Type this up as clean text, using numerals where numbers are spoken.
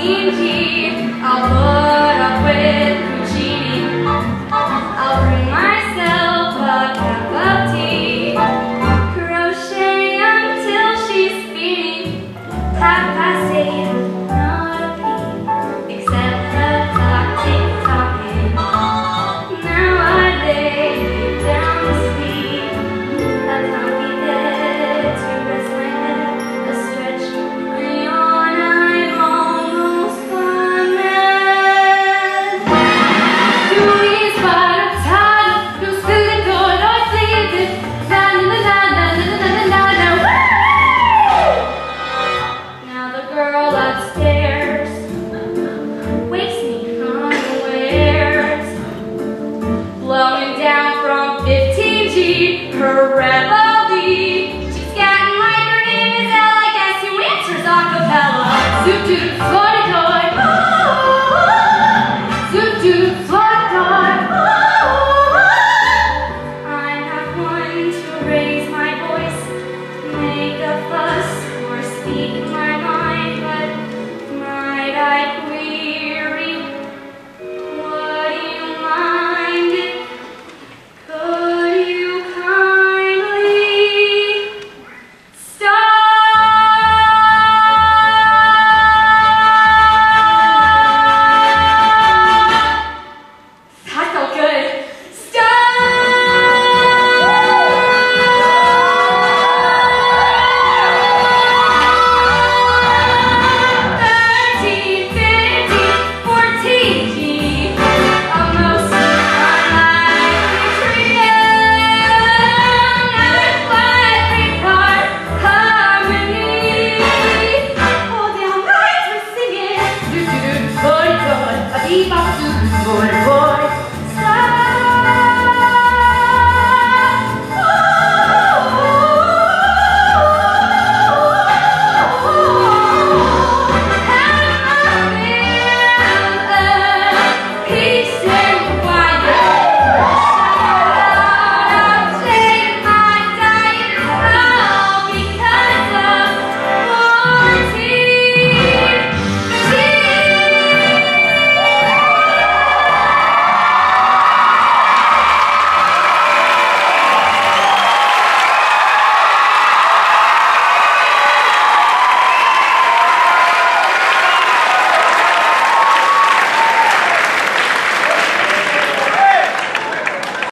15G. I'll put up with Puccini. I'll bring myself a cup of tea. Crochet until she's feeding. 8:30, not a peep, except the clock tick-tocking. Now I lay down to sleep. A comfy bed to rest my head, a stretch, a yawn, I'm almost gone mad. Louise var och tal, de skulle gå och flyga. La la la la la la la la la. Now the girl upstairs wakes me unawares, blowing down from 15G, her reveille. She's getting like her name is Ella, guess who answers a cappella? Zoot toot,